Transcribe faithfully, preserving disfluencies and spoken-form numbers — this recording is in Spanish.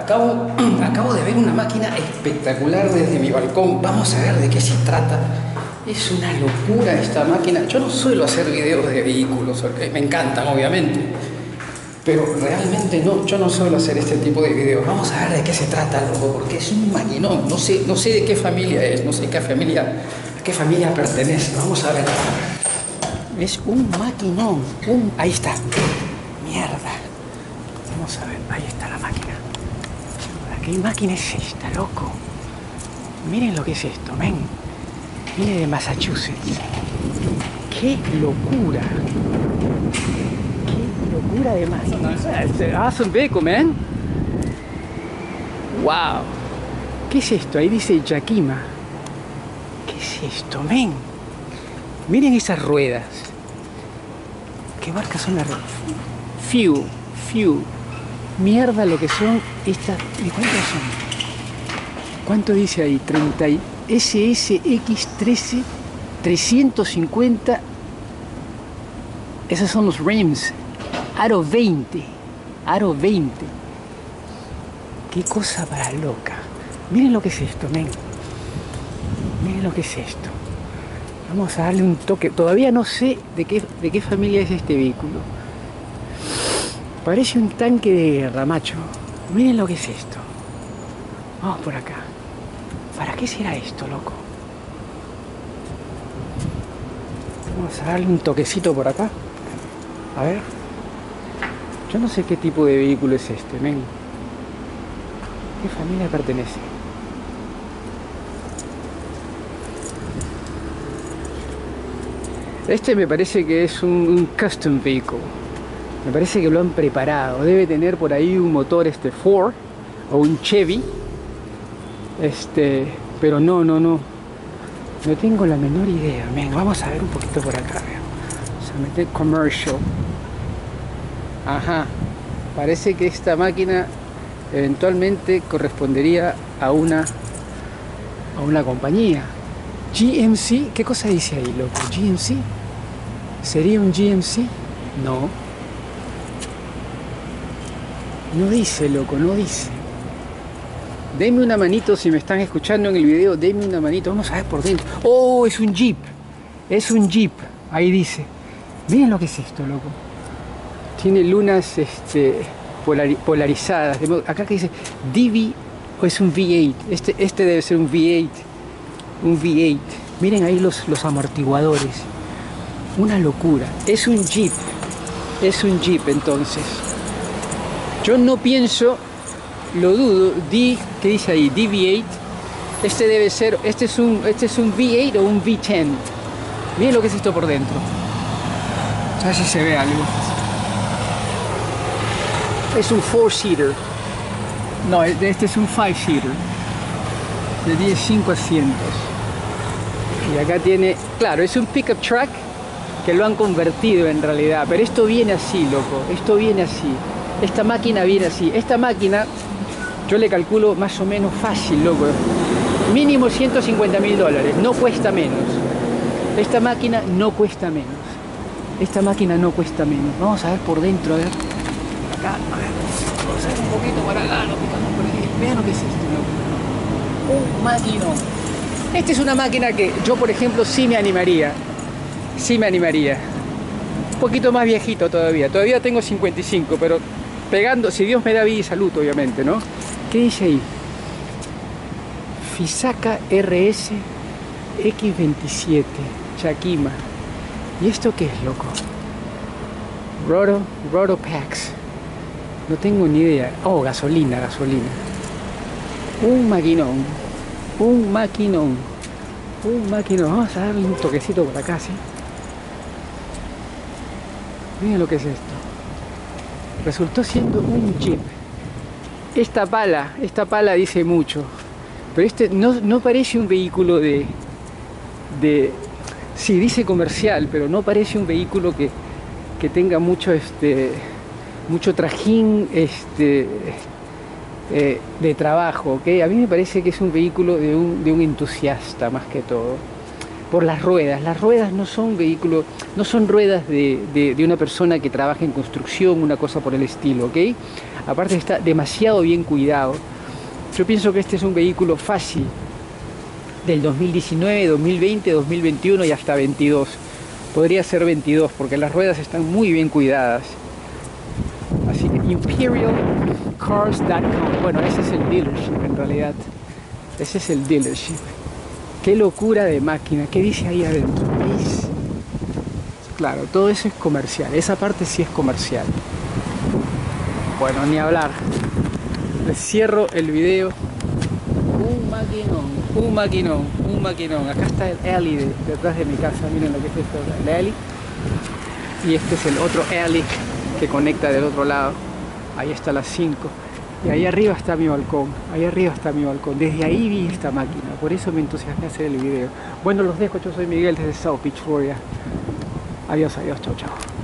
Acabo, acabo de ver una máquina espectacular desde mi balcón. Vamos a ver de qué se trata. Es una locura esta máquina. Yo no suelo hacer videos de vehículos, ¿okay? Me encantan, obviamente. Pero realmente no, yo no suelo hacer este tipo de videos. Vamos a ver de qué se trata, loco, porque es un maquinón. No sé, no sé de qué familia es, no sé qué familia, a qué familia pertenece. Vamos a ver. Es un maquinón. Un... Ahí está. Mierda. Vamos a ver, ahí está la máquina. ¿Qué máquina es esta, loco? Miren lo que es esto, men. Viene de Massachusetts. ¡Qué locura! ¡Qué locura de máquina! It's an awesome vehicle, man. ¡Wow! ¿Qué es esto? Ahí dice Yakima. ¿Qué es esto, men? Miren esas ruedas. ¿Qué marcas son las ruedas? Few, few. Mierda lo que son estas. ¿De cuántas son? ¿Cuánto dice ahí? treinta S S X trece trescientos cincuenta. Esos son los rims. Aro veinte. Aro veinte. Qué cosa para loca. Miren lo que es esto, men. Miren lo que es esto. Vamos a darle un toque. Todavía no sé de qué, de qué familia es este vehículo. Parece un tanque de guerra, macho. Miren lo que es esto. Vamos por acá. ¿Para qué será esto, loco? Vamos a darle un toquecito por acá. A ver. Yo no sé qué tipo de vehículo es este, men. ¿Qué familia pertenece? Este me parece que es un, un custom vehicle. Me parece que lo han preparado. Debe tener por ahí un motor este Ford o un Chevy. Este, pero no, no, no. No tengo la menor idea. Venga, vamos a ver un poquito por acá. Vamos a meter commercial. Ajá. Parece que esta máquina eventualmente correspondería a una a una compañía. G M C, ¿qué cosa dice ahí, loco? G M C. ¿Sería un G M C? No. No dice, loco, no dice. Denme una manito si me están escuchando en el video. Denme una manito. Vamos a ver por dentro. Oh, es un Jeep. Es un Jeep. Ahí dice. Miren lo que es esto, loco. Tiene lunas este, polari polarizadas. Acá que dice D V o es un V ocho. Este, este debe ser un V ocho. Un V ocho. Miren ahí los, los amortiguadores. Una locura. Es un Jeep. Es un Jeep entonces. Yo no pienso, lo dudo, D, ¿qué dice ahí? D V ocho. Este debe ser, este es un, este es un V ocho o un V diez. Miren lo que es esto por dentro. A ver si se ve algo. Es un four-seater. No, este es un five-seater. De diez, cinco asientos. Y acá tiene, claro, es un pickup truck que lo han convertido en realidad. Pero esto viene así, loco. Esto viene así. Esta máquina viene así. Esta máquina, yo le calculo más o menos fácil, loco. Mínimo ciento cincuenta mil dólares. No cuesta menos. Esta máquina no cuesta menos. Esta máquina no cuesta menos. Vamos a ver por dentro, a ver. Acá, a ver. Vamos a ver un poquito para acá. Lo picamos por aquí. Vean lo que es esto, loco. Un maquinón. Esta es una máquina que yo, por ejemplo, sí me animaría. Sí me animaría. Un poquito más viejito todavía. Todavía tengo cincuenta y cinco, pero pegando, si Dios me da vida y salud, obviamente, ¿no? ¿Qué dice ahí? Fisaka R S X veintisiete, Yakima. ¿Y esto qué es, loco? Roto, Roto Packs. No tengo ni idea. Oh, gasolina, gasolina. Un maquinón. Un maquinón. Un maquinón. Vamos a darle un toquecito por acá, ¿sí? Miren lo que es esto. Resultó siendo un Jeep. Esta pala, esta pala dice mucho. Pero este no, no parece un vehículo de, de... Sí, dice comercial, pero no parece un vehículo que, que tenga mucho, este, mucho trajín este, eh, de trabajo, ¿okay? A mí me parece que es un vehículo de un, de un entusiasta más que todo. por las ruedas. Las ruedas no son vehículos, no son ruedas de, de, de una persona que trabaja en construcción, una cosa por el estilo, ¿ok? Aparte está demasiado bien cuidado. Yo pienso que este es un vehículo fácil del dos mil diecinueve, dos mil veinte, dos mil veintiuno y hasta veintidós. Podría ser veintidós porque las ruedas están muy bien cuidadas. Así que imperial cars punto com. Bueno, ese es el dealership en realidad. Ese es el dealership. Qué locura de máquina. ¿Qué dice ahí adentro? ¿Veis? Claro, todo eso es comercial. Esa parte sí es comercial. Bueno, ni hablar. Les cierro el video. Un maquinón, un maquinón, un maquinón. Acá está el alley de, detrás de mi casa. Miren lo que es esto, el alley. Y este es el otro alley que conecta del otro lado. Ahí está las cinco. Y ahí arriba está mi balcón. Ahí arriba está mi balcón. Desde ahí vi esta máquina. Por eso me entusiasmé a hacer el video. Bueno, los dejo. Yo soy Miguel desde South Beach, Florida. Adiós, adiós. Chau, chau.